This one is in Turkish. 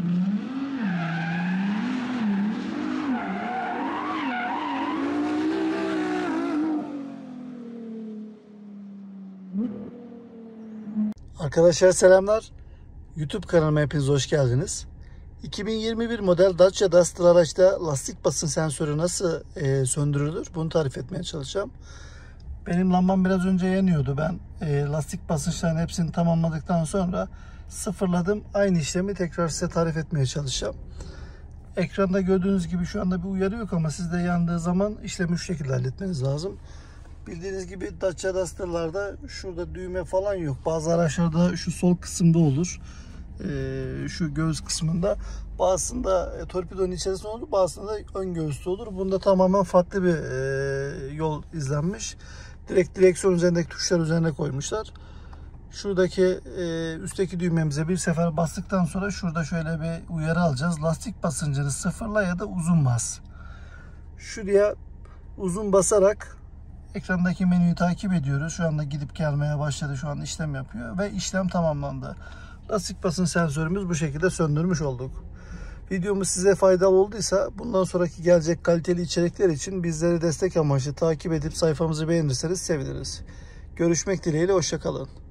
Arkadaşlar selamlar. YouTube kanalıma hepiniz hoş geldiniz. 2021 model Dacia Duster araçta lastik basınç sensörü nasıl söndürülür? Bunu tarif etmeye çalışacağım. Benim lambam biraz önce yanıyordu. Ben lastik basınçlarının hepsini tamamladıktan sonra sıfırladım. Aynı işlemi tekrar size tarif etmeye çalışacağım. Ekranda gördüğünüz gibi şu anda bir uyarı yok ama sizde yandığı zaman işlemi şu şekilde halletmeniz lazım. Bildiğiniz gibi Dacia Duster'larda şurada düğme falan yok. Bazı araçlarda şu sol kısımda olur. Şu göğüs kısmında. Bazısında torpidonun içerisinde olur. Bazısında ön göğüste olur. Bunda tamamen farklı bir yol izlenmiş. Direkt direksiyon üzerindeki tuşlar üzerine koymuşlar. Şuradaki üstteki düğmemize bir sefer bastıktan sonra şurada şöyle bir uyarı alacağız. Lastik basıncını sıfırla ya da uzun bas. Şuraya uzun basarak ekrandaki menüyü takip ediyoruz. Şu anda gidip gelmeye başladı. Şu an işlem yapıyor ve işlem tamamlandı. Lastik basınç sensörümüz bu şekilde söndürmüş olduk. Videomuz size faydalı olduysa bundan sonraki gelecek kaliteli içerikler için bizleri destek amaçlı takip edip sayfamızı beğenirseniz seviniriz. Görüşmek dileğiyle, hoşça kalın.